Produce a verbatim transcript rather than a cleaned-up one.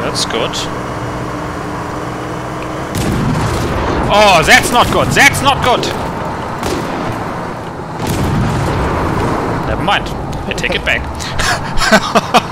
That's good. Oh, that's not good. That's not good. Never mind. I take it back.